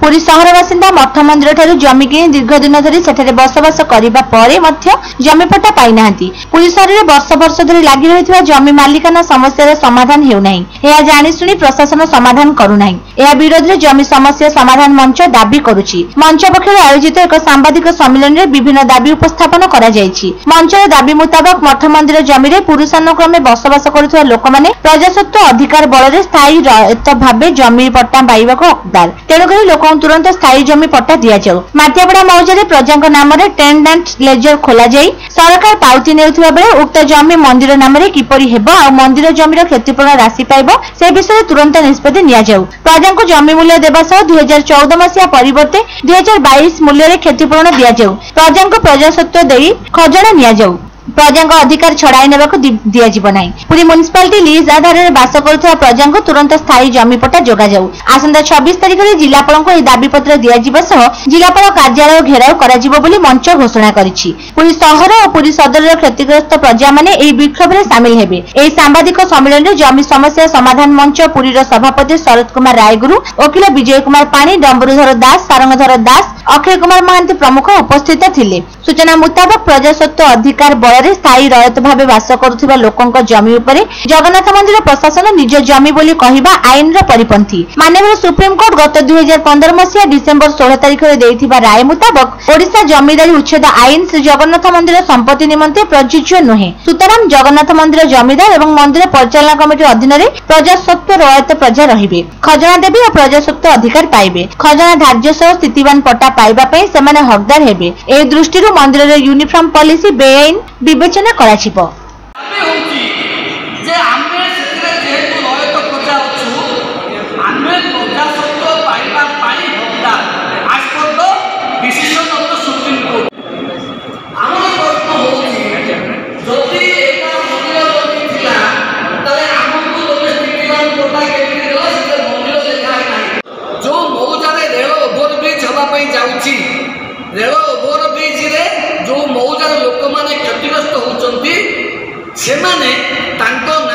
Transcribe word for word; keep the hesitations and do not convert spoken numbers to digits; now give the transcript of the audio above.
पुरी सहर बासिंदा मठ मंदिर ठारू जमी किनी दीर्घ दिन धरी सेठारे बसवास करिबा परे मध्य जमी पट्टा पाई नाहांती। पुरी सहर में वर्ष वर्ष धरी लागि रहितबा जमी मालिकाना समस्या समाधान हेउ नाही। एहा जानि सुनी प्रशासन समाधान करू नाही। एहा विरोध रे जमी समस्या समाधान मंच दाबी करूची। मंच पक्षरु आयोजित एक सांबादिक सम्मेलन रे विभिन्न दाबी उपस्थापन करा जायछि। मंचर दाबी मुताबक मठ मंदिर जमी रे पुरुषानुक्रमे बसवास करुथबा लोक माने प्रजासत्व अधिकार बल रे स्थायी रहित भाबे जमी पट्टा पाइबाको हकदार। तेणु करी लोक तुरंत स्थायी जमी पट्टा दिया जाऊ। माटियापड़ा मौजारे प्रजा नाम टेंडेंट लेजर खोला जाई सरकार पाउती नेउथिबा बेले उक्त जमी मंदिर नाम किपरि हेबो आ मंदिर जमीर क्षतिपूरण राशि पाइबो से विषय तुरंत निष्पत्ति निया जाऊ। प्रजा को जमी मूल्य देबा सह दुई हजार चौदह मसीहा परिवर्ते दुई हजार बाईस मूल्य रे क्षतिपूरण दिया जाऊ। प्रजा को प्रजासत्व देई खजना निया जाऊ। प्रजा अधिकार छड़ाई नेबा को दिया जीव नाही। पुरी म्युनिसिपालिटी लीज आधार में बास करुवा प्रजा को तुरंत स्थायी जमी पट्टा जोगा जाऊ। आसंता छब्बीस तारिख में जिलापाल को दाबी पत्र दिया जीव सह जिलापाल कार्यालय घेराव करा जीव बोली मंच घोषणा करिछि। पुरी सहर और पुरी सदर क्षतिग्रस्त प्रजा माने एही विक्षोभ में सामिल हेबे। एही सांबादिक सम्मेलन में जमी समस्या समाधान मंच पुरी सभापति शरद कुमार रायगुरु, वकिल विजय कुमार पाणी, डम्बरुधर दास, सारंगधर दास, अक्षय कुमार महांती प्रमुख उपस्थित थिले। सूचना मुताबक प्रजासत्व अधिकार बल स्थायी रहित भाव बास करुवा लोकों जमी उपरे जगन्नाथ मंदिर प्रशासन निज जमी बोली कहवा आईन परिपंथी। माननीय सुप्रीमकोर्ट गत दुई हजार पंद्रह मसीहा डिसेम्बर षोलह तारिख में देइथिबा राय मुताबक ओडिशा जमीदारी उच्छेद आईन श्री जगन्नाथ मंदिर संपत्ति निमंते प्रযোज्य नुहे। सुतरां जगन्नाथ मंदिर जमीदार एवं मंदिर परिचालना कमिटी अधीन प्रजासत्व रहित प्रजा रहिबे, खजना देबे और प्रजासत्व अधिकार पाइबे। खजना धार्य सह स्थितिवान पट्टा पाइबा पई सेमाने हकदार हेबे। ए दृष्टिरु मंदिर रे यूनिफॉर्म पॉलिसी बेआईन विवेचना कराजिबो। रेल ओभर ब्रिज रे जो मौजार लोक माने क्षतिग्रस्त होचंती से माने तांको